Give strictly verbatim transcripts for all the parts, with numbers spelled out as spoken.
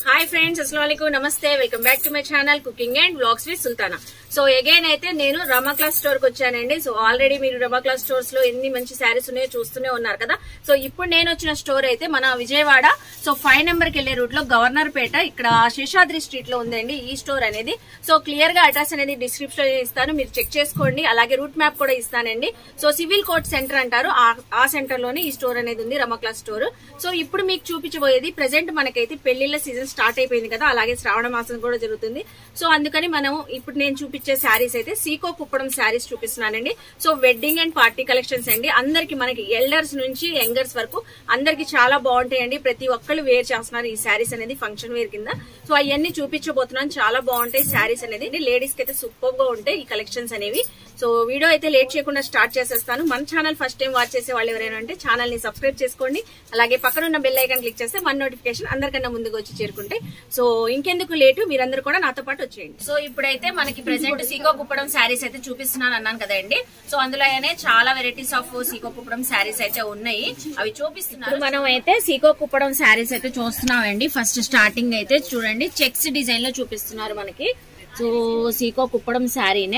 Hi friends, అస్సలాముఅలైకుం, నమస్తే. Welcome back to my channel cooking and vlogs with Sultana. So again అయితే నేను రమా class store కి వచ్చానండి. సో ఆల్రెడీ మీరు రమా క్లాస్ స్టోర్స్ లో ఎన్ని మంచి శారీస్ ఉన్నాయో చూస్తూనే ఉన్నారు కదా. సో ఇప్పుడు నేను వచ్చిన స్టోర్ అయితే మన విజయవాడ సో ఫైవ్ నెంబర్ కి వెళ్లే రూట్ లో గవర్నర్ పేట ఇక్కడ శేషాద్రి స్ట్రీట్ లో ఉందండి ఈ స్టోర్ అనేది. సో క్లియర్ గా అడ్రస్ అనేది డిస్క్రిప్షన్ లో ఇస్తాను, మీరు చెక్ చేసుకోండి. అలాగే రూట్ మ్యాప్ కూడా ఇస్తానండి. సో సివిల్ కోర్ట్ సెంటర్ అంటారు, ఆ సెంటర్ లోనే ఈ స్టోర్ అనేది ఉంది, రమా క్లాస్ స్టోర్. సో ఇప్పుడు మీకు చూపించబోయేది ప్రెసెంట్ మనకైతే పెళ్లిళ్ల సీజన్ స్టార్ట్ అయిపోయింది కదా, అలాగే శ్రావణ మాసం కూడా జరుగుతుంది. సో అందుకని మనం ఇప్పుడు నేను చూపించే శారీస్ అయితే సీకో కుప్పడం శారీస్ చూపిస్తున్నానండి. So wedding and party collections అండి. అందరికి మనకి ఎల్డర్స్ నుంచి యంగర్స్ వరకు అందరికి చాలా బాగుంటాయండి. ప్రతి ఒక్కళ్ళు వేర్ చేస్తున్నారు ఈ శారీస్ అనేది ఫంక్షన్ వేర్ కింద. సో అవన్నీ చూపించబోతున్నాను, చాలా బాగుంటాయి శారీస్ అనేది. లేడీస్ కి అయితే సూపర్ గా ఉంటాయి ఈ కలెక్షన్స్ అనేవి. సో వీడియో అయితే లేట్ చేయకుండా స్టార్ట్ చేసేస్తాను. మన ఛానల్ ఫస్ట్ టైం వాచ్ చేసే వాళ్ళు ఎవరైనా అంటే ఛానల్ ని సబ్స్క్రైబ్ చేసుకోండి. అలాగే పక్కన ఉన్న బెల్ ఐకాన్ క్లిక్ చేస్తే మన నోటిఫికేషన్ అందరికన్నా ముందుగా వచ్చి చేరుకుంటే. సో ఇంకెందుకు లేటు, మీరందరూ కూడా నాతో పాటు వచ్చేయండి. సో ఇప్పుడైతే మనకి ప్రెసెంట్ సీకో కుప్పడం శారీస్ అయితే చూపిస్తున్నాను అన్నాను కదండి. సో అందులో చాలా varieties of sico Kuppadam saris అయితే ఉన్నాయి, అవి చూపిస్తున్నారు. మనం అయితే సీకో కుప్పడం శారీస్ అయితే చూస్తున్నామండి. ఫస్ట్ స్టార్టింగ్ అయితే చూడండి, చెక్స్ డిజైన్ లో చూపిస్తున్నారు మనకి. సో సీకో కుప్పడం శారీనే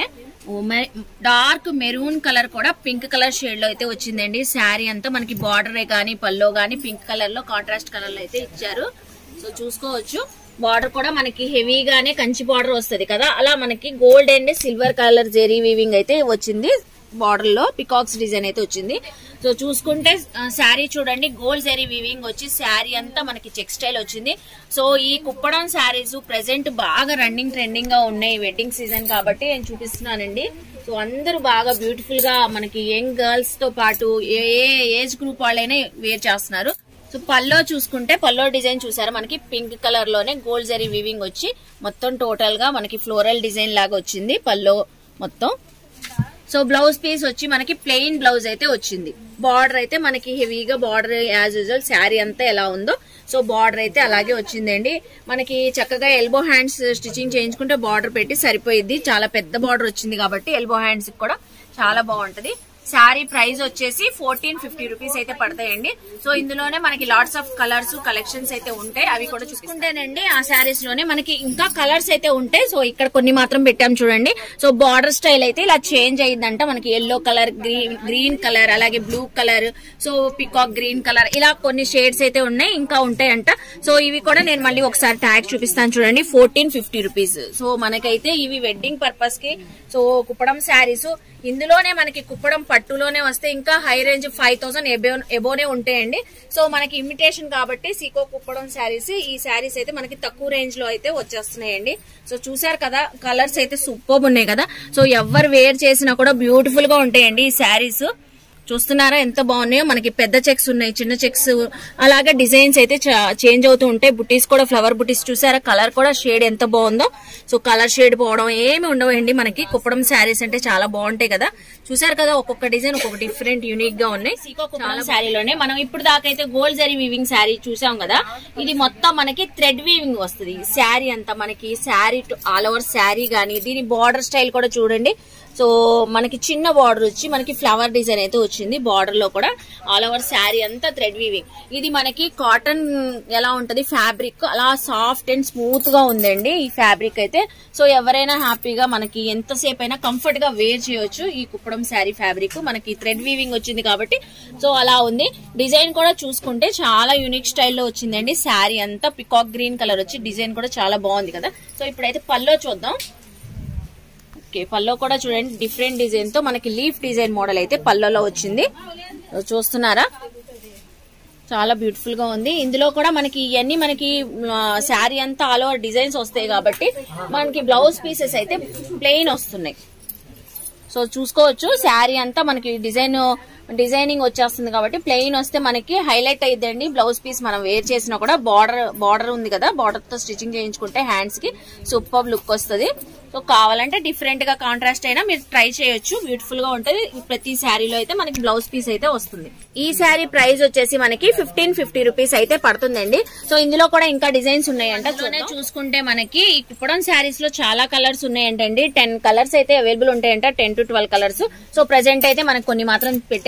డార్క్ మెరూన్ కలర్ కూడా పింక్ కలర్ షేడ్ లో అయితే వచ్చిందండి. శారీ అంతా మనకి బార్డర్ గానీ పల్లో గానీ పింక్ కలర్ లో కాంట్రాస్ట్ కలర్ లో అయితే ఇచ్చారు. సో చూసుకోవచ్చు, బార్డర్ కూడా మనకి హెవీగానే కంచి బార్డర్ వస్తుంది కదా, అలా మనకి gold and silver colour zari weaving అయితే వచ్చింది. బార్డర్ లో పికాక్స్ డిజైన్ అయితే వచ్చింది. సో చూసుకుంటే శారీ చూడండి, గోల్డ్ జెరీ వీవింగ్ వచ్చి శారీ అంతా మనకి చెక్ స్టైల్ వచ్చింది. సో ఈ కుప్పడం శారీస్ ప్రెసెంట్ బాగా రన్నింగ్ ట్రెండింగ్ గా ఉన్నాయి వెడ్డింగ్ సీజన్ కాబట్టి నేను చూపిస్తున్నానండి. సో అందరూ బాగా బ్యూటిఫుల్ గా మనకి యంగ్ గర్ల్స్ తో పాటు ఏ ఏజ్ గ్రూప్ వాళ్ళైనా వేర్ చేస్తున్నారు. సో పల్లో చూసుకుంటే పల్లో డిజైన్ చూసారా, మనకి పింక్ కలర్ లోనే గోల్డ్ జరీ వీవింగ్ వచ్చి మొత్తం టోటల్ గా మనకి ఫ్లోరల్ డిజైన్ లాగా వచ్చింది పల్లో మొత్తం. సో బ్లౌజ్ పీస్ వచ్చి మనకి ప్లెయిన్ బ్లౌజ్ అయితే వచ్చింది. బార్డర్ అయితే మనకి హెవీగా బార్డర్ యాజ్ యూజువల్ శారీ అంతా ఎలా ఉందో సో బార్డర్ అయితే అలాగే వచ్చిందండి. మనకి చక్కగా ఎల్బో హ్యాండ్స్ స్టిచ్చింగ్ చేయించుకుంటే బార్డర్ పెట్టి సరిపోయింది. చాలా పెద్ద బార్డర్ వచ్చింది కాబట్టి ఎల్బో హ్యాండ్స్ కూడా చాలా బాగుంటది. శారీ ప్రైస్ వచ్చేసి ఫోర్టీన్ ఫిఫ్టీ రూపీస్ అయితే పడతాయండి. సో ఇందులోనే మనకి లాట్స్ ఆఫ్ కలర్స్ కలెక్షన్స్ అయితే ఉంటాయి, అవి కూడా చూసుకుంటేనండి ఆ శారీస్ లోనే మనకి ఇంకా కలర్స్ అయితే ఉంటాయి. సో ఇక్కడ కొన్ని మాత్రం పెట్టాం చూడండి. సో బార్డర్ స్టైల్ అయితే ఇలా చేంజ్ అయ్యిందంట, మనకి yellow colour, green green colour, అలాగే blue colour, so peacock green colour, ఇలా కొన్ని షేడ్స్ అయితే ఉన్నాయి, ఇంకా ఉంటాయంట. సో ఇవి కూడా నేను మళ్ళీ ఒకసారి ట్యాగ్ చూపిస్తాను చూడండి, ఫోర్టీన్ ఫిఫ్టీ రూపీస్. సో మనకైతే ఇవి వెడ్డింగ్ పర్పస్ కి సో కుప్పడం శారీస్. ఇందులోనే మనకి కుప్పడం పట్టులోనే వస్తే ఇంకా హై రేంజ్ ఫైవ్ థౌసండ్ ఎబోనే ఉంటాయండి. సో మనకి ఇమిటేషన్ కాబట్టి సీకో కుప్పడం శారీస్, ఈ శారీస్ అయితే మనకి తక్కువ రేంజ్ లో అయితే వచ్చేస్తున్నాయండి. సో చూసారు కదా, కలర్స్ అయితే సూపర్ ఉన్నాయి కదా. సో ఎవరు వేర్ చేసినా కూడా బ్యూటిఫుల్ గా ఉంటాయండి ఈ శారీస్. చూస్తున్నారా ఎంత బాగున్నాయో, మనకి పెద్ద చెక్స్ ఉన్నాయి, చిన్న చెక్స్, అలాగే డిజైన్స్ అయితే చేంజ్ అవుతూ ఉంటాయి. బుటీస్ కూడా ఫ్లవర్ బుటీస్ చూసారా, కలర్ కూడా షేడ్ ఎంత బాగుందో. సో కలర్ షేడ్ పోవడం ఏమి ఉండవండి మనకి. కుప్పడం శారీస్ అంటే చాలా బాగుంటాయి కదా. చూసారు కదా, ఒక్కొక్క డిజైన్ ఒక్కొక్క డిఫరెంట్ యూనిక్ గా ఉన్నాయి. సీకో కుప్పడం శారీలోనే మనం ఇప్పుడు దాకా అయితే గోల్డ్ జరీ వీవింగ్ శారీ చూసాం కదా, ఇది మొత్తం మనకి థ్రెడ్ వీవింగ్ వస్తుంది. శారీ అంతా మనకి శారీ ఆల్ ఓవర్ శారీ గానీ, దీని బార్డర్ స్టైల్ కూడా చూడండి. సో మనకి చిన్న బార్డర్ వచ్చి మనకి ఫ్లవర్ డిజైన్ అయితే వచ్చింది. బార్డర్ లో కూడా ఆల్ ఓవర్ శారీ అంతా థ్రెడ్ వీవింగ్. ఇది మనకి కాటన్ ఎలా ఉంటది ఫ్యాబ్రిక్, అలా సాఫ్ట్ అండ్ స్మూత్ గా ఉందండి ఈ ఫ్యాబ్రిక్ అయితే. సో ఎవరైనా హ్యాపీగా మనకి ఎంతసేపు అయినా కంఫర్ట్ గా వేర్ చేయొచ్చు ఈ కుప్పడం శారీ ఫ్యాబ్రిక్. మనకి థ్రెడ్ వీవింగ్ వచ్చింది కాబట్టి సో అలా ఉంది. డిజైన్ కూడా చూసుకుంటే చాలా యూనిక్ స్టైల్లో వచ్చిందండి. శారీ అంతా పికాక్ గ్రీన్ కలర్ వచ్చి డిజైన్ కూడా చాలా బాగుంది కదా. సో ఇప్పుడైతే పల్లో చూద్దాం. పల్లో కూడా చూడండి, డిఫరెంట్ డిజైన్ తో మనకి లీఫ్ డిజైన్ మోడల్ అయితే పల్లోలో వచ్చింది. చూస్తున్నారా, చాలా బ్యూటిఫుల్ గా ఉంది. ఇందులో కూడా మనకి ఇవన్నీ మనకి శారీ అంతా ఆల్ ఓవర్ డిజైన్స్ వస్తాయి కాబట్టి మనకి బ్లౌజ్ పీసెస్ అయితే ప్లెయిన్ వస్తున్నాయి. సో చూసుకోవచ్చు, శారీ అంతా మనకి డిజైన్ డిజైనింగ్ వచ్చేస్తుంది కాబట్టి ప్లెయిన్ వస్తే మనకి హైలైట్ అయ్యిందండి. బ్లౌజ్ పీస్ మనం వేర్ చేసినా కూడా బార్డర్ బార్డర్ ఉంది కదా, బార్డర్ తో స్టిచ్చింగ్ చేయించుకుంటే హ్యాండ్స్ కి సూపర్ లుక్ వస్తుంది. సో కావాలంటే డిఫరెంట్ గా కాంట్రాస్ట్ అయినా మీరు ట్రై చేయొచ్చు, బ్యూటిఫుల్ గా ఉంటది. ప్రతి శారీలో అయితే మనకి బ్లౌజ్ పీస్ అయితే వస్తుంది. ఈ శారీ ప్రైస్ వచ్చేసి మనకి ఫిఫ్టీన్ ఫిఫ్టీ రూపీస్ అయితే పడుతుందండి. సో ఇందులో కూడా ఇంకా డిజైన్స్ ఉన్నాయంట. చూసుకుంటే మనకి ఈ కుప్పడం శారీస్ లో చాలా కలర్స్ ఉన్నాయంటండి. టెన్ కలర్స్ అయితే అవైలబుల్ ఉంటాయంట, ten to twelve colours. So present అయితే మనకి కొన్ని మాత్రం పెట్టారు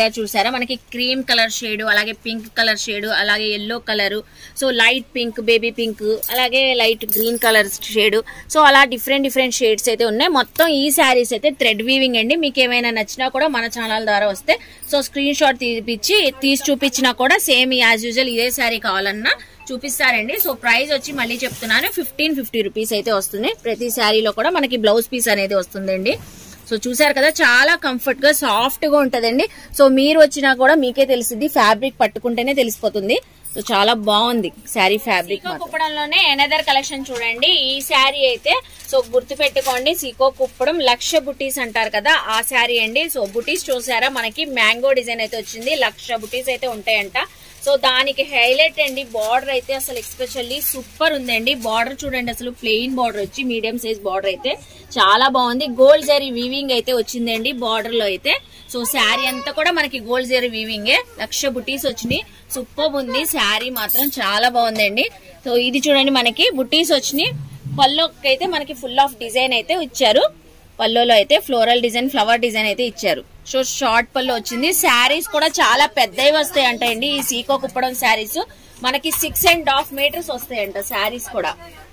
కలర్ చూసారా మనకి క్రీమ్ కలర్ షేడ్, అలాగే పింక్ కలర్ షేడ్, అలాగే yellow colour, so light pink, baby pink, అలాగే light green colour shade, so అలా డిఫరెంట్ డిఫరెంట్ షేడ్స్ అయితే ఉన్నాయి. మొత్తం ఈ శారీస్ అయితే థ్రెడ్ వీవింగ్ అండి. మీకు ఏమైనా నచ్చినా కూడా మన ఛానల్ ద్వారా వస్తే సో స్క్రీన్ షాట్ తీపిచ్చి తీసి చూపించినా కూడా సేమ్ యాజ్ యూజువల్ ఇదే శారీ కావాలన్నా చూపిస్తారండి. సో ప్రైస్ వచ్చి మళ్ళీ చెప్తున్నాను, ఫిఫ్టీన్ ఫిఫ్టీ రూపీస్ అయితే వస్తుంది. ప్రతి శారీలో కూడా మనకి బ్లౌజ్ పీస్ అనేది వస్తుందండి. సో చూసారు కదా, చాలా కంఫర్ట్ గా సాఫ్ట్ గా ఉంటదండి. సో మీరు వచ్చినా కూడా మీకే తెలిసింది, ఫ్యాబ్రిక్ పట్టుకుంటేనే తెలిసిపోతుంది. సో చాలా బాగుంది శారీ ఫ్యాబ్రిక్. కుప్పడంలోనే ఎనదర్ కలెక్షన్ చూడండి. ఈ శారీ అయితే సో గుర్తు పెట్టుకోండి, సీకో కుప్పడం లక్ష బుటీస్ అంటారు కదా, ఆ శారీ అండి. సో బుటీస్ చూసారా మనకి మ్యాంగో డిజైన్ అయితే వచ్చింది, లక్ష బుటీస్ అయితే ఉంటాయంట. సో దానికి హైలైట్ అండి బార్డర్ అయితే అసలు ఎక్స్పెషల్లీ సూపర్ ఉందండి. బార్డర్ చూడండి, అసలు ప్లెయిన్ బార్డర్ వచ్చి మీడియం సైజ్ బార్డర్ అయితే చాలా బాగుంది. గోల్డ్ జరీ వీవింగ్ అయితే వచ్చిందండి బార్డర్ లో అయితే. సో శారీ అంతా కూడా మనకి గోల్డ్ జరీ వీవింగే, లక్ష బుటీస్ వచ్చినాయి. సూపర్ ఉంది శారీ మాత్రం, చాలా బాగుందండి. సో ఇది చూడండి మనకి బుటీస్ వచ్చినాయి. పల్లోకి అయితే మనకి ఫుల్ ఆఫ్ డిజైన్ అయితే ఇచ్చారు. పల్లోలో అయితే ఫ్లోరల్ డిజైన్, ఫ్లవర్ డిజైన్ అయితే ఇచ్చారు. సో షార్ట్ పళ్ళు వచ్చింది. శారీస్ కూడా చాలా పెద్దవి వస్తాయి అంటండి. ఈ సీకో కుప్పడం శారీస్ మనకి సిక్స్ అండ్ హాఫ్ మీటర్స్ వస్తాయంట శారీస్ కూడా.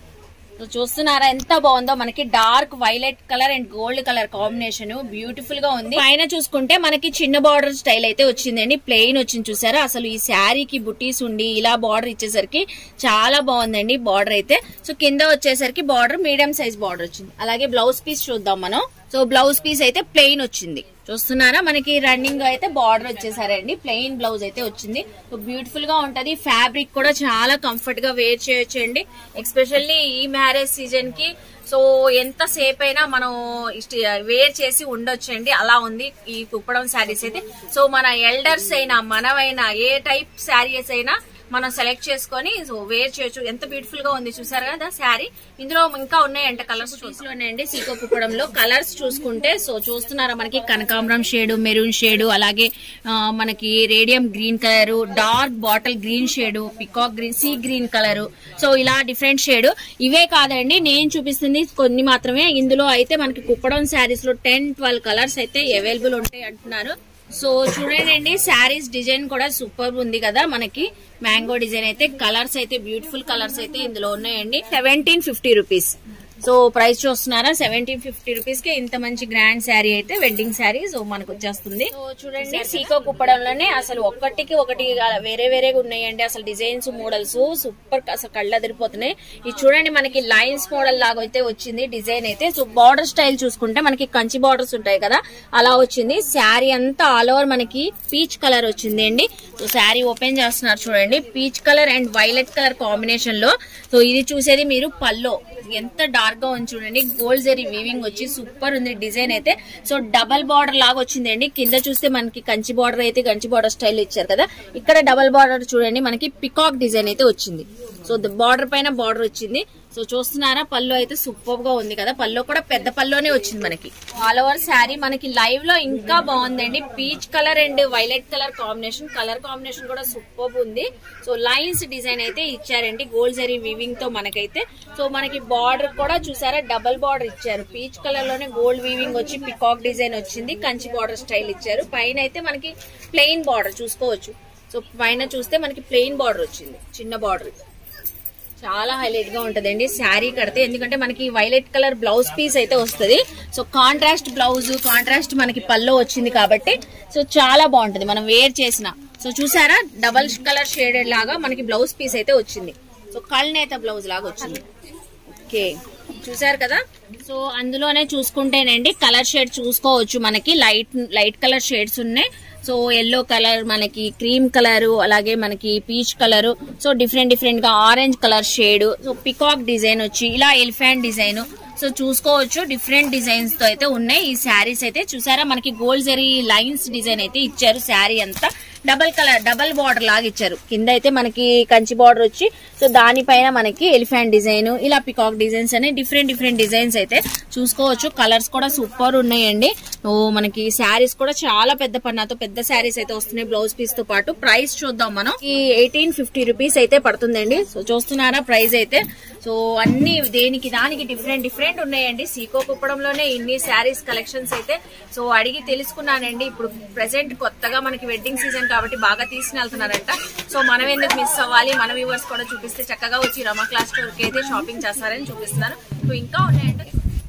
సో చూస్తున్నారా ఎంత బాగుందో, మనకి dark violet colour and gold colour combination beautiful గా ఉంది. పైన చూసుకుంటే మనకి చిన్న బార్డర్ స్టైల్ అయితే వచ్చిందండి, ప్లెయిన్ వచ్చింది చూసారా. అసలు ఈ శారీకి బుటీస్ ఉండి ఇలా బార్డర్ ఇచ్చేసరికి చాలా బాగుందండి బార్డర్ అయితే. సో కింద వచ్చేసరికి బార్డర్ మీడియం సైజ్ బార్డర్ వచ్చింది. అలాగే బ్లౌజ్ పీస్ చూద్దాం మనం. సో బ్లౌజ్ పీస్ అయితే ప్లెయిన్ వచ్చింది. చూస్తున్నారా మనకి రన్నింగ్ అయితే బార్డర్ వచ్చేసారండి, ప్లెయిన్ బ్లౌజ్ అయితే వచ్చింది. సో బ్యూటిఫుల్ గా ఉంటది. ఫ్యాబ్రిక్ కూడా చాలా కంఫర్ట్ గా వేర్ చేయొచ్చండి. ఎస్పెషల్లీ ఈ మ్యారేజ్ సీజన్ కి సో ఎంత సేపు అయినా మనం వేర్ చేసి ఉండొచ్చండి, అలా ఉంది ఈ కుప్పడం శారీస్ అయితే. సో మన ఎల్డర్స్ అయినా మనమైనా ఏ టైప్ శారీస్ అయినా మనం సెలెక్ట్ చేసుకొని సో వేర్ చేయొచ్చు. ఎంత బ్యూటిఫుల్ గా ఉంది చూసారు కదా శారీ. ఇందులో ఇంకా ఉన్నాయంట కలర్స్ చూసుకోండి. సీకో కుప్పడంలో కలర్స్ చూసుకుంటే సో చూస్తున్నారా మనకి కనకాంబరం షేడ్, మెరూన్ షేడ్, అలాగే మనకి radium green colour, dark bottle green shade, peacock green, sea green colour, so ఇలా డిఫరెంట్ షేడ్. ఇవే కాదండి నేను చూపిస్తుంది కొన్ని మాత్రమే. ఇందులో అయితే మనకి కుప్పడం శారీస్ లో టెన్ ట్వెల్వ్ కలర్స్ అయితే అవైలబుల్ ఉంటాయి అంటున్నారు. సో చూడండి శారీస్ డిజైన్ కూడా సూపర్ ఉంది కదా, మనకి మ్యాంగో డిజైన్ అయితే. కలర్స్ అయితే బ్యూటిఫుల్ కలర్స్ అయితే ఇందులో ఉన్నాయండి. Seventeen fifty rupees. So price చూస్తున్నారా, సెవెంటీన్ ఫిఫ్టీ రూపీస్ కి ఇంత మంచి గ్రాండ్ శారీ అయితే వెడ్డింగ్ శారీ సో మనకు వచ్చేస్తుంది. సో చూడండి సీకో కుప్పడంలోనే అసలు ఒక్కటికి ఒకటి వేరే వేరేగా ఉన్నాయండి. అసలు డిజైన్స్ మోడల్స్ సూపర్, అసలు కళ్ళు అదిరిపోతున్నాయి. ఇది చూడండి మనకి లైన్స్ మోడల్ లాగా అయితే వచ్చింది డిజైన్ అయితే. సో బార్డర్ స్టైల్ చూసుకుంటే మనకి కంచి బార్డర్స్ ఉంటాయి కదా, అలా వచ్చింది. శారీ అంతా ఆల్ ఓవర్ మనకి పీచ్ కలర్ వచ్చింది అండి. సో శారీ ఓపెన్ చేస్తున్నారు చూడండి, peach colour and violet colour combination లో. సో ఇది చూసేది మీరు పల్లో ఎంత డార్క్ గా ఉంది చూడండి, గోల్డ్ జరీ వీవింగ్ వచ్చి సూపర్ ఉంది డిజైన్ అయితే. సో డబల్ బార్డర్ లాగా వచ్చిందండి. కింద చూస్తే మనకి కంచి బార్డర్ అయితే కంచి బార్డర్ స్టైల్ ఇచ్చారు కదా, ఇక్కడ డబల్ బార్డర్ చూడండి మనకి పికాక్ డిజైన్ అయితే వచ్చింది. సో బార్డర్ పైన బార్డర్ వచ్చింది. సో చూస్తున్నారా పళ్ళు అయితే సూపర్ గా ఉంది కదా, పళ్ళు కూడా పెద్ద పళ్ళునే వచ్చింది మనకి. ఆల్ ఓవర్ శారీ మనకి లైవ్ లో ఇంకా బాగుందండి. Peach colour and violet colour combination, colour combination కూడా సూపర్ ఉంది. సో లైన్స్ డిజైన్ అయితే ఇచ్చారండి గోల్డ్ జరీ వీవింగ్ తో మనకైతే. సో మనకి బార్డర్ కూడా చూసారా డబల్ బార్డర్ ఇచ్చారు, పీచ్ కలర్ లోనే గోల్డ్ వీవింగ్ వచ్చి పికాక్ డిజైన్ వచ్చింది, కంచి బార్డర్ స్టైల్ ఇచ్చారు. పైన అయితే మనకి ప్లెయిన్ బార్డర్ చూసుకోవచ్చు. సో పైన చూస్తే మనకి ప్లెయిన్ బార్డర్ వచ్చింది, చిన్న బార్డర్. చాలా హైలైట్ గా ఉంటదండి శారీ కడితే, ఎందుకంటే మనకి వైలెట్ కలర్ బ్లౌజ్ పీస్ అయితే వస్తుంది. సో కాంట్రాస్ట్ బ్లౌజ్, కాంట్రాస్ట్ మనకి పల్లో వచ్చింది కాబట్టి సో చాలా బాగుంటది మనం వేర్ చేసిన. సో చూసారా డబల్ కలర్ షేడెడ్ లాగా మనకి బ్లౌజ్ పీస్ అయితే వచ్చింది. సో కళ్ళనేత బ్లౌజ్ లాగా వచ్చింది. ఓకే చూసారు కదా. సో అందులోనే చూసుకుంటేనండి కలర్ షేడ్ చూసుకోవచ్చు, మనకి లైట్ లైట్ కలర్ షేడ్స్ ఉన్నాయి. సో ఎల్లో కలర్, మనకి క్రీమ్ కలర్, అలాగే మనకి peach colour, so different different గా orange colour shade, so peacock design వచ్చి ఇలా ఎలిఫెంట్ డిజైన్. సో చూసుకోవచ్చు డిఫరెంట్ డిజైన్స్ తో అయితే ఉన్నాయి ఈ శారీస్ అయితే. చూసారా మనకి గోల్డ్ జరీ లైన్స్ డిజైన్ అయితే ఇచ్చారు శారీ అంతా. డబల్ కలర్ డబల్ బార్డర్ లాగా ఇచ్చారు. కింద అయితే మనకి కంచి బార్డర్ వచ్చి సో దానిపైన మనకి ఎలిఫెంట్ డిజైన్, ఇలా పికాక్ డిజైన్స్ అని డిఫరెంట్ డిఫరెంట్ డిజైన్స్ అయితే చూసుకోవచ్చు. కలర్స్ కూడా సూపర్ ఉన్నాయండి. ఓ మనకి శారీస్ కూడా చాలా పెద్ద పన్నాతో పెద్ద శారీస్ అయితే వస్తున్నాయి బ్లౌజ్ పీస్ తో పాటు. ప్రైస్ చూద్దాం మనం. ఈ ఎయిటీన్ ఫిఫ్టీ రూపీస్ అయితే పడుతుందండి. సో చూస్తున్నారా ప్రైస్ అయితే. సో అన్ని దేనికి దానికి డిఫరెంట్ డిఫరెంట్ ఉన్నాయండి. సీకో కుప్పడంలోనే ఇన్ని శారీస్ కలెక్షన్స్ అయితే సో అడిగి తెలుసుకున్నానండి. ఇప్పుడు ప్రెసెంట్ కొత్తగా మనకి వెడ్డింగ్ సీజన్ కాబట్టి బాగా తీసుకుని వెళ్తున్నారంట. సో మనం ఎందుకు మిస్ అవ్వాలి, మన వ్యూవర్స్ కూడా చూపిస్తే చక్కగా వచ్చి రమా క్లాస్ స్టోర్ కి అయితే షాపింగ్ చేస్తారని చూపిస్తున్నాను. సో ఇంకా ఉన్నాయండి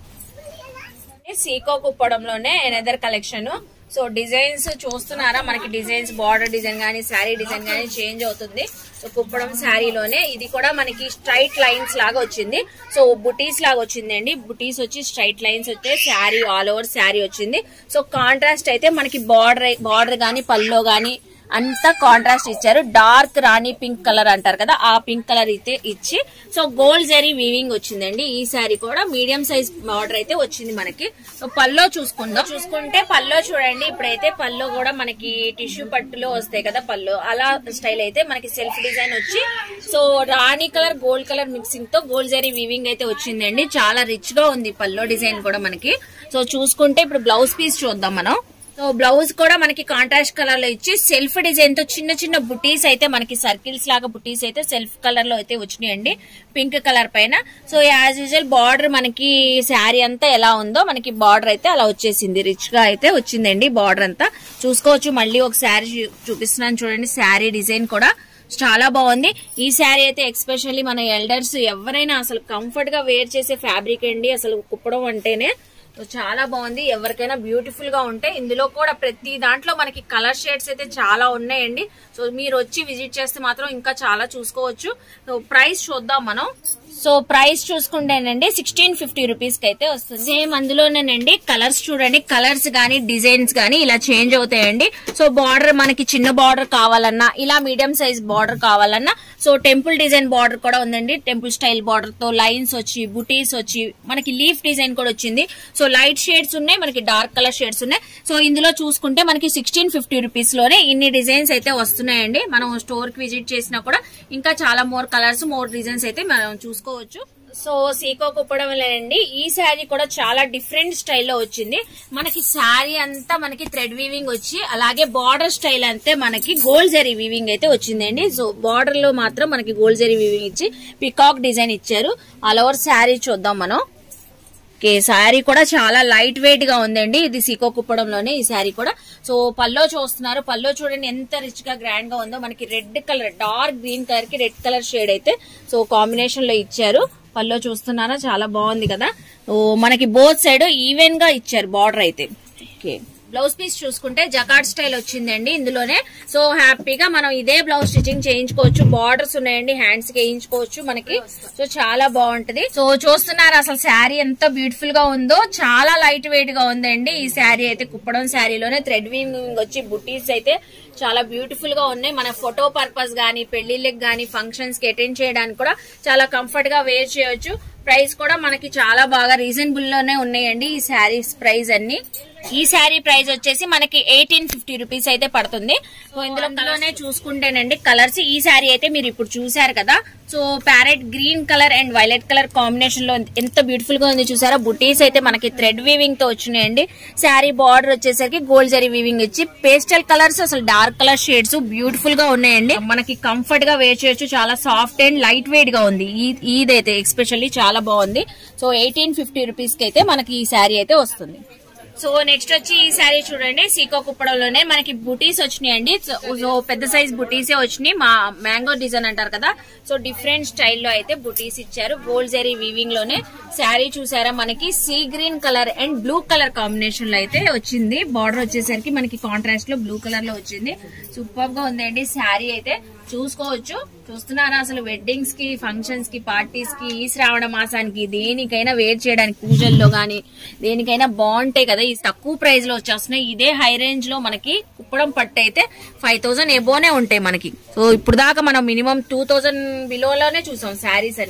సీకో కుప్పడంలోనే ఎనదర్ కలెక్షన్. సో డిజైన్స్ చూస్తున్నారా, మనకి డిజైన్స్ బార్డర్ డిజైన్ గానీ శారీ డిజైన్ గానీ చేంజ్ అవుతుంది. సో కుప్పడం శారీలోనే ఇది కూడా మనకి స్ట్రైట్ లైన్స్ లాగా వచ్చింది. సో బుటీస్ లాగా వచ్చిందండి. బుటీస్ వచ్చి స్ట్రైట్ లైన్స్ వస్తే శారీ ఆల్ ఓవర్ శారీ వచ్చింది. సో కాంట్రాస్ట్ అయితే మనకి బార్డర్ బార్డర్ గానీ పల్లో గానీ అంతా కాంట్రాస్ట్ ఇచ్చారు. డార్క్ రాణి పింక్ కలర్ అంటారు కదా, ఆ పింక్ కలర్ అయితే ఇచ్చి సో గోల్డ్ జరీ వీవింగ్ వచ్చిందండి. ఈ శారీ కూడా మీడియం సైజ్ బార్డర్ అయితే వచ్చింది మనకి. సో పల్లో చూసుకుందాం. చూసుకుంటే పల్లో చూడండి, ఇప్పుడైతే పల్లో కూడా మనకి టిష్యూ పట్టులో వస్తాయి కదా పల్లో, అలా స్టైల్ అయితే మనకి సెల్ఫ్ డిజైన్ వచ్చి so rani colour gold colour mixing తో గోల్డ్ జరీ వీవింగ్ అయితే వచ్చిందండి. చాలా రిచ్ గా ఉంది పల్లో డిజైన్ కూడా మనకి. సో చూసుకుంటే ఇప్పుడు బ్లౌజ్ పీస్ చూద్దాం మనం. సో బ్లౌజ్ కూడా మనకి కాంట్రాస్ట్ కలర్ లో ఇచ్చి సెల్ఫ్ డిజైన్ తో చిన్న చిన్న బుటీస్ అయితే మనకి సర్కిల్స్ లాగా బుటీస్ అయితే సెల్ఫ్ కలర్ లో అయితే వచ్చినాయండి పింక్ కలర్ పైన. సో యాజ్ యూజువల్ బార్డర్ మనకి శారీ అంతా ఎలా ఉందో మనకి బార్డర్ అయితే అలా వచ్చేసింది. రిచ్ గా అయితే వచ్చిందండి బార్డర్ అంతా. చూసుకోవచ్చు. మళ్ళీ ఒక శారీ చూపిస్తున్నాను చూడండి. శారీ డిజైన్ కూడా చాలా బాగుంది. ఈ శారీ అయితే ఎక్స్పెషల్లీ మన ఎల్డర్స్ ఎవరైనా అసలు కంఫర్ట్ గా వేర్ చేసే ఫ్యాబ్రిక్ అండి. అసలు కుప్పడం అంటేనే చాలా బాగుంది. ఎవరికైనా బ్యూటిఫుల్ గా ఉంటే ఇందులో కూడా ప్రతి దాంట్లో మనకి కలర్ షేడ్స్ అయితే చాలా ఉన్నాయండి. సో మీరు వచ్చి విజిట్ చేస్తే మాత్రం ఇంకా చాలా చూసుకోవచ్చు. సో ప్రైస్ చూద్దాం మనం. సో ప్రైస్ చూసుకుంటేనండి సిక్స్టీన్ ఫిఫ్టీ రూపీస్ కి అయితే వస్తుంది. సేమ్ అందులోనేనండి కలర్స్ చూడండి, కలర్స్ గానీ డిజైన్స్ గానీ ఇలా చేంజ్ అవుతాయండి. సో బార్డర్ మనకి చిన్న బార్డర్ కావాలన్నా, ఇలా మీడియం సైజ్ బార్డర్ కావాలన్నా సో టెంపుల్ డిజైన్ బార్డర్ కూడా ఉందండి. టెంపుల్ స్టైల్ బార్డర్ తో లైన్స్ వచ్చి బుటీస్ వచ్చి మనకి లీఫ్ డిజైన్ కూడా వచ్చింది. సో లైట్ షేడ్స్ ఉన్నాయి, మనకి డార్క్ కలర్ షేడ్స్ ఉన్నాయి. సో ఇందులో చూసుకుంటే మనకి సిక్స్టీన్ ఫిఫ్టీ రూపీస్ లోనే ఇన్ని డిజైన్స్ అయితే వస్తున్నాయండి. మనం స్టోర్ కి విజిట్ చేసినా కూడా ఇంకా చాలా మోర్ కలర్స్ మోర్ డిజైన్స్ అయితే మనం చూసుకోవచ్చు. సో సీకో కుప్పడంలోనండి ఈ శారీ కూడా చాలా డిఫరెంట్ స్టైల్లో వచ్చింది. మనకి శారీ అంతా మనకి థ్రెడ్ వీవింగ్ వచ్చి అలాగే బార్డర్ స్టైల్ అంతే మనకి గోల్డ్ జరీ వీవింగ్ అయితే వచ్చిందండి. సో బార్డర్ లో మాత్రం మనకి గోల్డ్ జరీ వీవింగ్ ఇచ్చి పికాక్ డిజైన్ ఇచ్చారు. ఆల్ ఓవర్ శారీ చూద్దాం మనం. ఓకే, శారీ కూడా చాలా లైట్ వెయిట్ గా ఉందండి. ఇది సీకో కుప్పడంలోనే ఈ శారీ కూడా. సో పల్లో చూస్తున్నారు, పల్లో చూడండి ఎంత రిచ్ గా గ్రాండ్ గా ఉందో. మనకి red colour dark green colour కి రెడ్ కలర్ షేడ్ అయితే సో కాంబినేషన్ లో ఇచ్చారు. పల్లో చూస్తున్నారా, చాలా బాగుంది కదా. మనకి బోత్ సైడ్ ఈవెన్ గా ఇచ్చారు బార్డర్ అయితే. ఓకే, బ్లౌజ్ పీస్ చూసుకుంటే జకార్డ్ స్టైల్ వచ్చిందండి ఇందులోనే. సో హ్యాపీగా మనం ఇదే బ్లౌజ్ స్టిచ్చింగ్ చేయించుకోవచ్చు. బార్డర్స్ ఉన్నాయండి, హ్యాండ్స్ కి వేయించుకోవచ్చు మనకి. సో చాలా బాగుంటది. సో చూస్తున్నారు అసలు శారీ ఎంత బ్యూటిఫుల్ గా ఉందో. చాలా లైట్ వెయిట్ గా ఉందండి ఈ శారీ అయితే. కుప్పడం శారీలోనే థ్రెడ్ వీవింగ్ వచ్చి బుటీస్ అయితే చాలా బ్యూటిఫుల్ గా ఉన్నాయి. మన ఫోటో పర్పస్ గానీ, పెళ్లిళ్ళకి గానీ, ఫంక్షన్స్ కి అటెండ్ చేయడానికి కూడా చాలా కంఫర్ట్ గా వేర్ చేయొచ్చు. ప్రైస్ కూడా మనకి చాలా బాగా రీజనబుల్ లోనే ఉన్నాయండి ఈ శారీస్ ప్రైస్ అన్ని. ఈ శారీ ప్రైస్ వచ్చేసి మనకి ఎయిటీన్ ఫిఫ్టీ రూపీస్ అయితే పడుతుంది. సో ఇందులోనే చూసుకుంటేనండి కలర్స్, ఈ శారీ అయితే మీరు ఇప్పుడు చూసారు కదా. So parrot green colour and violet colour combination లో ఎంత బ్యూటిఫుల్ గా ఉంది చూసారా. బుటీస్ అయితే మనకి థ్రెడ్ వీవింగ్ తో వచ్చినాయండి. శారీ బార్డర్ వచ్చేసరికి గోల్డ్ జరీ వీవింగ్ ఇచ్చి పేస్టల్ కలర్స్ అసలు డార్క్ కలర్ షేడ్స్ బ్యూటిఫుల్ గా ఉన్నాయండి. మనకి కంఫర్ట్ గా వేర్ చేయొచ్చు. చాలా సాఫ్ట్ అండ్ లైట్ వెయిట్ గా ఉంది ఇదైతే ఎక్స్పెషల్లీ చాలా బాగుంది. సో ఎయిటీన్ ఫిఫ్టీ రూపీస్ కి అయితే మనకి ఈ శారీ అయితే వస్తుంది. సో నెక్స్ట్ వచ్చి ఈ శారీ చూడండి, సీకో కుప్పడంలోనే మనకి బుటీస్ వచ్చినాయండి. సో పెద్ద సైజ్ బుటీసే వచ్చినాయి. మా మ్యాంగో డిజైన్ అంటారు కదా, సో డిఫరెంట్ స్టైల్లో అయితే బుటీస్ ఇచ్చారు. గోల్డ్ జరీ వీవింగ్ లోనే శారీ చూసారా, మనకి sea green colour and blue colour combination లో అయితే వచ్చింది. బార్డర్ వచ్చేసరికి మనకి కాంట్రాస్ట్ లో బ్లూ కలర్ లో వచ్చింది. సూపర్ గా ఉందండి శారీ అయితే. చూసుకోవచ్చు, చూస్తున్నారా అసలు వెడ్డింగ్స్ కి, ఫంక్షన్స్ కి, పార్టీస్ కి, ఈ శ్రావణ మాసానికి దేనికైనా వేర్ చేయడానికి, పూజల్లో గానీ దేనికైనా బాగుంటాయి కదా. ఈ తక్కువ ప్రైస్ లో వచ్చేస్తున్నాయి. ఇదే హై రేంజ్ లో మనకి కుప్పడం పట్టు అయితే ఫైవ్ థౌసండ్ ఎబోనే ఉంటాయి మనకి. సో ఇప్పుడు దాకా మనం మినిమం టూ థౌసండ్ బిలోలోనే చూసాం శారీస్ అనేవి.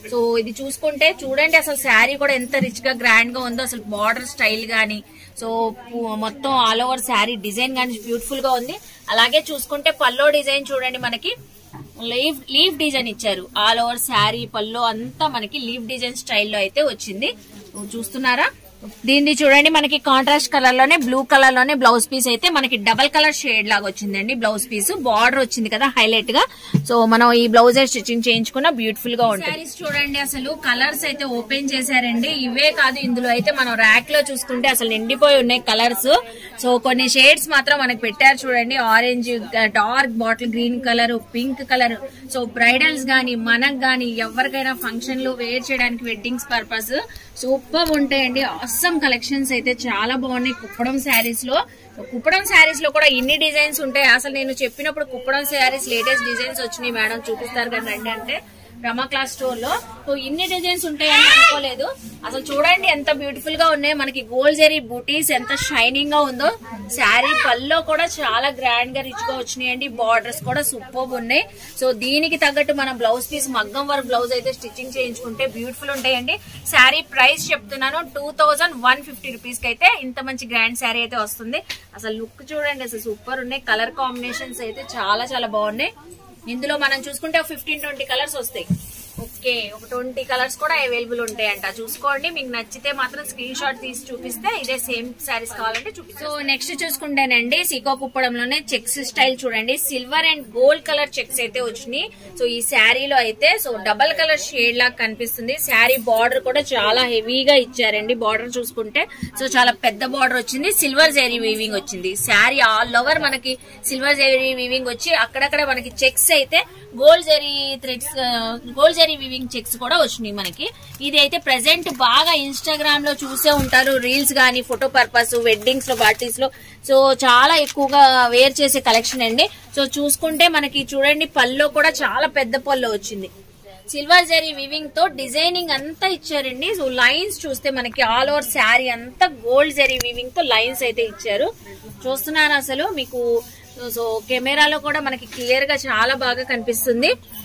సో ఇది చూసుకుంటే చూడండి అసలు శారీ కూడా ఎంత రిచ్ గా గ్రాండ్ గా ఉందో, అసలు బార్డర్ స్టైల్ గానీ, సో మొత్తం ఆల్ ఓవర్ శారీ డిజైన్ గానీ బ్యూటిఫుల్ గా ఉంది. అలాగే చూసుకుంటే పల్లో డిజైన్ చూడండి, మనకి లీవ్ లీవ్ డిజైన్ ఇచ్చారు. ఆల్ ఓవర్ శారీ పల్లో అంతా మనకి లీవ్ డిజైన్ స్టైల్లో అయితే వచ్చింది. చూస్తున్నారా, దీన్ని చూడండి మనకి కాంట్రాస్ట్ కలర్ లోనే బ్లూ కలర్ లోనే బ్లౌజ్ పీస్ అయితే మనకి డబల్ కలర్ షేడ్ లాగా వచ్చిందండి. బ్లౌజ్ పీస్ బార్డర్ వచ్చింది కదా హైలైట్ గా. సో మనం ఈ బ్లౌజ్ స్టిచ్చింగ్ చేయించుకున్న బ్యూటిఫుల్ గా ఉంటుంది. సారీస్ చూడండి అసలు కలర్స్ అయితే ఓపెన్ చేశారండి. ఇవే కాదు, ఇందులో అయితే మనం ర్యాక్ లో చూసుకుంటే అసలు నిండిపోయి ఉన్నాయి కలర్స్. సో కొన్ని షేడ్స్ మాత్రం మనకి పెట్టారు చూడండి, orange, dark bottle green colour, pink colour. So bridals గానీ మనకు గానీ ఎవరికైనా ఫంక్షన్ లో వేర్ చేయడానికి వెడ్డింగ్స్ పర్పస్ సూపర్ ఉంటాయండి. అస్సం కలెక్షన్స్ అయితే చాలా బాగున్నాయి కుప్పడం శారీస్ లో. కుప్పడం శారీస్ లో కూడా ఇన్ని డిజైన్స్ ఉంటాయి. అసలు నేను చెప్పినప్పుడు కుప్పడం శారీస్ లేటెస్ట్ డిజైన్స్ వచ్చినాయి మేడం చూపిస్తారు కదా రండి అంటే రమా క్లాస్ స్టోర్ లో. సో ఇన్ని డిజైన్స్ ఉంటాయని అనుకోలేదు. అసలు చూడండి ఎంత బ్యూటిఫుల్ గా ఉన్నాయి. మనకి గోల్డ్ జరీ బూటీస్ ఎంత షైనింగ్ గా ఉందో. శారీ పల్లో కూడా చాలా గ్రాండ్ గా రిచ్ గా వచ్చినాయండి. బార్డర్స్ కూడా సూపర్ ఉన్నాయి. సో దీనికి తగ్గట్టు మన బ్లౌజ్ పీస్ మగ్గం వర్క్ బ్లౌజ్ అయితే స్టిచ్చింగ్ చేయించుకుంటే బ్యూటిఫుల్ ఉంటాయండి. శారీ ప్రైస్ చెప్తున్నాను two thousand one fifty rupees కి అయితే ఇంత మంచి గ్రాండ్ శారీ అయితే వస్తుంది. అసలు లుక్ చూడండి అసలు సూపర్ ఉన్నాయి. కలర్ కాంబినేషన్స్ అయితే చాలా చాలా బాగున్నాయి. ఇందులో మనం చూసుకుంటే ఫిఫ్టీన్ ట్వంటీ కలర్స్ వస్తాయి. ఓకే, ఒక ట్వంటీ కలర్స్ కూడా అవైలబుల్ ఉంటాయంట. చూసుకోండి, మీకు నచ్చితే మాత్రం స్క్రీన్ షాట్ తీసి చూపిస్తే ఇదే సేమ్ శారీస్ కావాలంటే చూపిస్తాం. సో నెక్స్ట్ చూసుకుంటేనండి సీకో కుప్పడంలోనే చెక్స్ స్టైల్ చూడండి, silver and gold colour checks అయితే వచ్చినాయి. సో ఈ శారీలో అయితే సో డబల్ కలర్ షేడ్ లాగా కనిపిస్తుంది. శారీ బార్డర్ కూడా చాలా హెవీగా ఇచ్చారండి. బార్డర్ చూసుకుంటే సో చాలా పెద్ద బార్డర్ వచ్చింది. సిల్వర్ జరీ వీవింగ్ వచ్చింది. శారీ ఆల్ ఓవర్ మనకి సిల్వర్ జరీ వీవింగ్ వచ్చి అక్కడక్కడ మనకి చెక్స్ అయితే gold zari threads, gold zari weaving checks కూడా వచ్చినాయి మనకి. ఇది అయితే ప్రెసెంట్ బాగా ఇన్స్టాగ్రామ్ లో చూసే ఉంటారు, రీల్స్ గానీ ఫోటో పర్పస్ వెడ్డింగ్స్ లో పార్టీస్ లో. సో చాలా ఎక్కువగా వేర్ చేసే కలెక్షన్ అండి. సో చూసుకుంటే మనకి చూడండి పల్లో కూడా చాలా పెద్ద పల్లో వచ్చింది. సిల్వర్ జరీ వీవింగ్ తో డిజైనింగ్ అంతా ఇచ్చారండి. సో లైన్స్ చూస్తే మనకి ఆల్ ఓవర్ శారీ అంతా గోల్డ్ జరీ వీవింగ్ తో లైన్స్ అయితే ఇచ్చారు. చూస్తున్నాను అసలు మీకు. సో కెమెరాలో కూడా మనకి క్లియర్ గా చాలా బాగా కనిపిస్తుంది.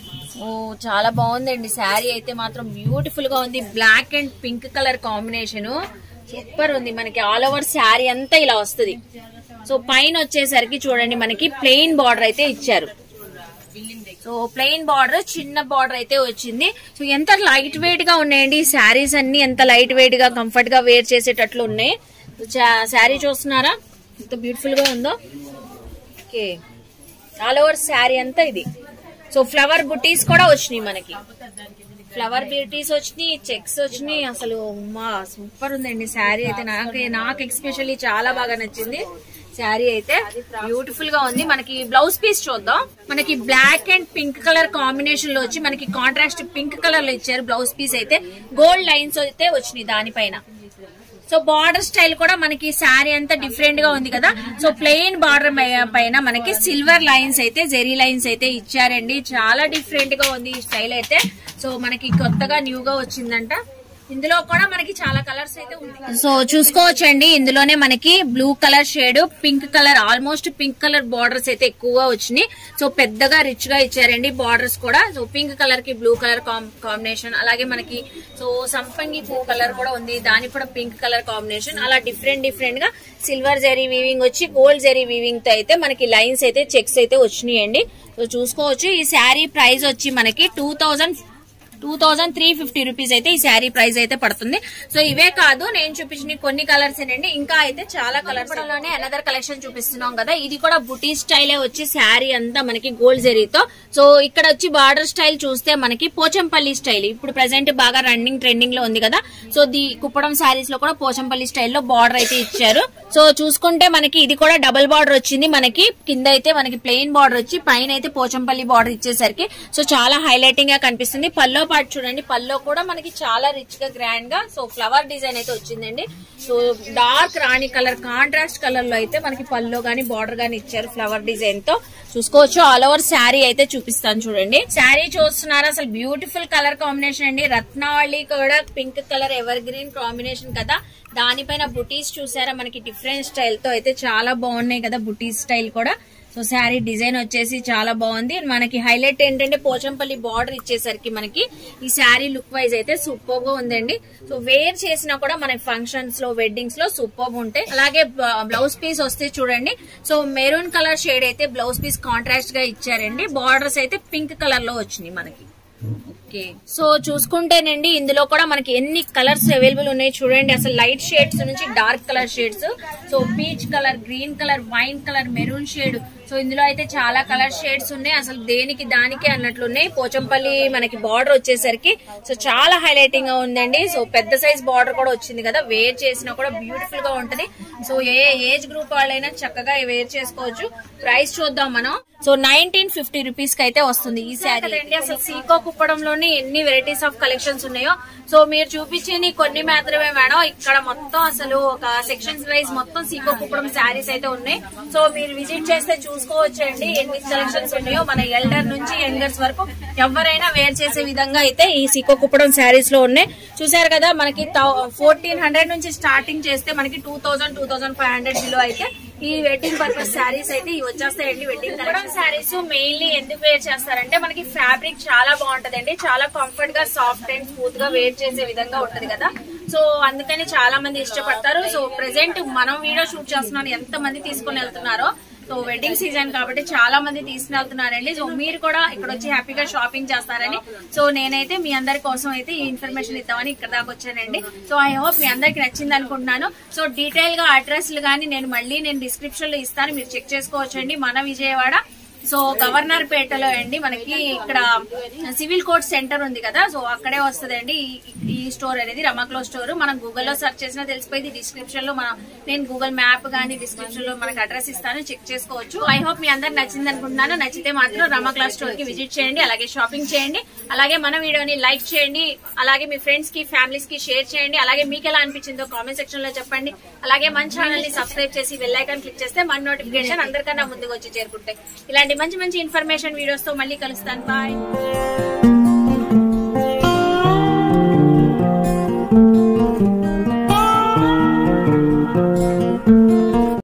ఓ చాలా బాగుందండి. శారీ అయితే మాత్రం బ్యూటిఫుల్ గా ఉంది. Black and pink colour combination super ఉంది. మనకి ఆల్ ఓవర్ శారీ అంతా ఇలా వస్తుంది. సో పైన వచ్చేసరికి చూడండి మనకి ప్లెయిన్ బార్డర్ అయితే ఇచ్చారు. సో ప్లెయిన్ బార్డర్ చిన్న బార్డర్ అయితే వచ్చింది. సో ఎంత లైట్ వెయిట్ గా ఉన్నాయండి శారీస్ అన్ని, ఎంత లైట్ వెయిట్ గా కంఫర్ట్ గా వేర్ చేసేటట్లు ఉన్నాయి. శారీ చూస్తున్నారా ఎంత బ్యూటిఫుల్ గా ఉందో. ఓకే, ఆల్ ఓవర్ శారీ అంతా ఇది. సో ఫ్లవర్ బుటీస్ కూడా వచ్చినాయి మనకి. ఫ్లవర్ బుటీస్ వచ్చినాయి, చెక్స్ వచ్చినాయి. అసలు మా సూపర్ ఉందండి శారీ అయితే. నాకు నాకు ఎక్స్పెషల్లీ చాలా బాగా నచ్చింది. శారీ అయితే బ్యూటిఫుల్ గా ఉంది. మనకి బ్లౌజ్ పీస్ చూద్దాం. మనకి black and pink colour combination లో వచ్చి మనకి కాంట్రాస్ట్ పింక్ కలర్ లో ఇచ్చారు. బ్లౌజ్ పీస్ అయితే గోల్డ్ లైన్స్ అయితే వచ్చినాయి దానిపైన. సో బార్డర్ స్టైల్ కూడా మనకి శారీ అంతా డిఫరెంట్ గా ఉంది కదా. సో ప్లెయిన్ బార్డర్ పైన మనకి సిల్వర్ లైన్స్ అయితే జెరీ లైన్స్ అయితే ఇచ్చారండి. చాలా డిఫరెంట్ గా ఉంది ఈ స్టైల్ అయితే. సో మనకి కొత్తగా న్యూగా వచ్చిందంట. ఇందులో కూడా మనకి చాలా కలర్స్ అయితే ఉంటాయి. సో చూసుకోవచ్చండి, ఇందులోనే మనకి blue colour shade, pink colour, almost pink colour borders అయితే ఎక్కువగా వచ్చినాయి. సో పెద్దగా రిచ్ గా ఇచ్చారండి బార్డర్స్ కూడా. సో పింక్ కలర్ కి బ్లూ కలర్ కాంబినేషన్, అలాగే మనకి సో సంపంగి పువ్వు కలర్ కూడా ఉంది, దానికి కూడా పింక్ కలర్ కాంబినేషన్. అలా డిఫరెంట్ డిఫరెంట్ గా సిల్వర్ జరీ వీవింగ్ వచ్చి గోల్డ్ జరీ వీవింగ్ తో అయితే మనకి లైన్స్ అయితే చెక్స్ అయితే వచ్చినాయండి. సో చూసుకోవచ్చు. ఈ శారీ ప్రైస్ వచ్చి మనకి two thousand two thousand three fifty rupees అయితే ఈ శారీ ప్రైస్ అయితే పడుతుంది. సో ఇవే కాదు నేను చూపించిన కొన్ని కలర్స్ ఏనండి, ఇంకా అయితే చాలా కలర్స్ లోనే అనదర్ కలెక్షన్ చూపిస్తున్నాం కదా. ఇది కూడా బుటీ స్టైలే వచ్చి శారీ అంతా మనకి గోల్డ్ జరీతో. సో ఇక్కడ వచ్చి బార్డర్ స్టైల్ చూస్తే మనకి పోచంపల్లి స్టైల్ ఇప్పుడు ప్రెసెంట్ బాగా రన్నింగ్ ట్రెండింగ్ లో ఉంది కదా. సో ది కుప్పడం శారీస్ లో కూడా పోచంపల్లి స్టైల్లో బార్డర్ అయితే ఇచ్చారు. సో చూసుకుంటే మనకి ఇది కూడా డబుల్ బార్డర్ వచ్చింది. మనకి కింద అయితే మనకి ప్లెయిన్ బార్డర్ వచ్చి పైన అయితే పోచంపల్లి బార్డర్ ఇచ్చేసరికి సో చాలా హైలైటింగ్ గా కనిపిస్తుంది. పల్లో పాటు చూడండి, పల్లో కూడా మనకి చాలా రిచ్ గా గ్రాండ్ గా సో ఫ్లవర్ డిజైన్ అయితే వచ్చిందండి. So dark rani colour contrast colour లో అయితే మనకి పల్లో గానీ బార్డర్ గానీ ఇచ్చారు ఫ్లవర్ డిజైన్ తో. చూసుకోవచ్చు. ఆల్ ఓవర్ శారీ అయితే చూపిస్తాను చూడండి. శారీ చూస్తున్నారు అసలు బ్యూటిఫుల్ కలర్ కాంబినేషన్ అండి. రత్నావళి కూడా pink colour evergreen combination కదా. దానిపైన బుటీస్ చూసారా మనకి డిఫరెంట్ స్టైల్ తో అయితే చాలా బాగున్నాయి కదా బుటీస్ స్టైల్ కూడా. సో శారీ డిజైన్ వచ్చేసి చాలా బాగుంది. మనకి హైలైట్ ఏంటంటే పోచంపల్లి బార్డర్ ఇచ్చేసరికి మనకి ఈ శారీ లుక్ వైజ్ అయితే సూపర్ గా ఉందండి. సో వేర్ చేసినా కూడా మన ఫంక్షన్స్ లో వెడ్డింగ్స్ లో సూపర్ ఉంటాయి. అలాగే బ్లౌజ్ పీస్ వస్తే చూడండి, సో మెరూన్ కలర్ షేడ్ అయితే బ్లౌజ్ పీస్ కాంట్రాస్ట్ గా ఇచ్చారండి. బార్డర్స్ అయితే పింక్ కలర్ లో వచ్చినాయి మనకి. ఓకే, సో చూసుకుంటేనండి ఇందులో కూడా మనకి ఎన్ని కలర్స్ అవైలబుల్ ఉన్నాయి చూడండి. అసలు లైట్ షేడ్స్ నుంచి dark colour shades, so peach colour, green colour, wine colour, maroon shade, so ఇందులో అయితే చాలా కలర్ షేడ్స్ ఉన్నాయి. అసలు దేనికి దానికి అన్నట్లున్నాయి. పోచంపల్లి మనకి బార్డర్ వచ్చేసరికి సో చాలా హైలైటింగ్ గా ఉందండి. సో పెద్ద సైజ్ బార్డర్ కూడా వచ్చింది కదా, వేర్ చేసినా కూడా బ్యూటిఫుల్ గా ఉంటది. సో ఏ ఏజ్ గ్రూప్ వాళ్ళైనా చక్కగా వేర్ చేసుకోవచ్చు. ప్రైస్ చూద్దాం మనం. సో నైన్టీన్ ఫిఫ్టీ రూపీస్ కి అయితే వస్తుంది ఈ శారీ అండి. అసలు సీకో కుప్పడంలోని ఎన్ని వెరైటీస్ ఆఫ్ కలెక్షన్స్ ఉన్నాయో, సో మీరు చూపించేది కొన్ని మాత్రమే మేడం. ఇక్కడ మొత్తం అసలు ఒక సెక్షన్స్ వైజ్ మొత్తం సీకో కుప్పడం శారీస్ అయితే ఉన్నాయి. సో మీరు విజిట్ చేస్తే చూసుకోవచ్చండి ఎన్ని కలెక్షన్స్ ఉన్నాయో. మన ఎల్డర్ నుంచి యంగర్స్ వరకు ఎవరైనా వేర్ చేసే విధంగా అయితే ఈ సీకో కుప్పడం శారీస్ లో ఉన్నాయి. చూసారు కదా, మనకి ఫోర్టీన్ హండ్రెడ్ నుంచి స్టార్టింగ్ చేస్తే మనకి two thousand two thousand five hundred below అయితే ఈ వెడ్డింగ్ పర్పస్ శారీస్ అయితే ఇవి వచ్చేస్తాయండి. వెడ్డింగ్ కలెక్షన్ శారీస్ మెయిన్లీ ఎందుకు వేర్ చేస్తారంటే మనకి ఫ్యాబ్రిక్ చాలా బాగుంటదండి. చాలా కంఫర్ట్ గా, సాఫ్ట్ అండ్ స్మూత్ గా వేర్ చేసే విధంగా ఉంటది కదా. సో అందుకని చాలా మంది ఇష్టపడతారు. సో ప్రెసెంట్ మనం వీడియో షూట్ చేస్తున్నాం, ఎంత మంది తీసుకుని వెళ్తున్నారో. సో వెడ్డింగ్ సీజన్ కాబట్టి చాలా మంది తీసుకుని వెళ్తున్నారండి. సో మీరు కూడా ఇక్కడ వచ్చి హ్యాపీగా షాపింగ్ చేస్తారని సో నేనైతే మీ అందరి కోసం అయితే ఈ ఇన్ఫర్మేషన్ ఇద్దామని ఇక్కడ దాకా వచ్చానండి. సో ఐ హోప్ మీ అందరికి నచ్చింది అనుకుంటున్నాను. సో డీటెయిల్ గా అడ్రస్లు గానీ నేను మళ్ళీ నేను డిస్క్రిప్షన్ లో ఇస్తాను, మీరు చెక్ చేసుకోవచ్చండి. మన విజయవాడ సో గవర్నర్ పేటలో అండి మనకి ఇక్కడ సివిల్ కోర్ట్ సెంటర్ ఉంది కదా, సో అక్కడే వస్తుందండి ఈ స్టోర్ అనేది, రమాక్లో స్టోర్. మనం గూగుల్లో సెర్చ్ చేసినా తెలిసిపోయింది. డిస్క్రిప్షన్ లో మనం నేను గూగుల్ మ్యాప్ గానీ డిస్క్రిప్షన్ లో మనకి అడ్రస్ ఇస్తాను, చెక్ చేసుకోవచ్చు. ఐ హోప్ మీ అందరు నచ్చింది అనుకుంటున్నాను. నచ్చితే మాత్రం రమాక్లా స్టోర్ కి విజిట్ చేయండి, అలాగే షాపింగ్ చేయండి, అలాగే మన వీడియోని లైక్ చేయండి, అలాగే మీ ఫ్రెండ్స్ కి ఫ్యామిలీస్ కి షేర్ చేయండి. అలాగే మీకు ఎలా అనిపించిందో కామెంట్ సెక్షన్ లో చెప్పండి. అలాగే మన ఛానల్ ని సబ్స్క్రైబ్ చేసి బెల్ ఐకాన్ క్లిక్ చేస్తే మన నోటిఫికేషన్ అందరికన్నా ముందుకు వచ్చి చేరుకుంటాయి. ఇలాంటి మంచి మంచి ఇన్ఫర్మేషన్ వీడియోస్ తో మళ్ళీ కలుస్తాను. బాయ్.